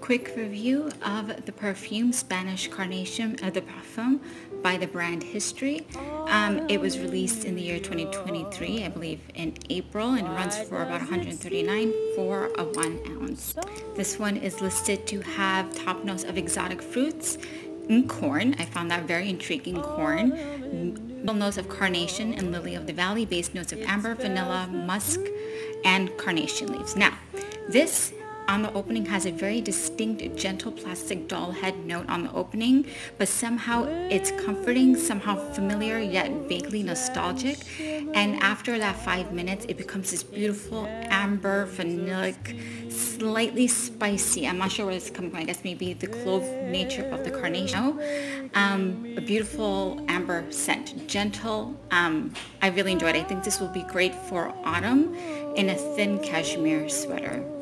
quick review of the perfume Spanish Carnation de Parfum by the brand History. It was released in the year 2023, I believe in April, and runs for about $139 for a 1 ounce. This one is listed to have top notes of exotic fruits and corn. I found that very intriguing, corn. Notes of carnation and lily of the valley, base notes of amber, vanilla, musk, and carnation leaves. Now, this on the opening has a very distinct, gentle plastic doll head note on the opening, but somehow it's comforting, somehow familiar, yet vaguely nostalgic. And after that 5 minutes, it becomes this beautiful amber, vanillic, slightly spicy. I'm not sure where this is coming from. I guess maybe the clove nature of the carnation. A beautiful amber scent, gentle. I really enjoyed it. I think this will be great for autumn in a thin cashmere sweater.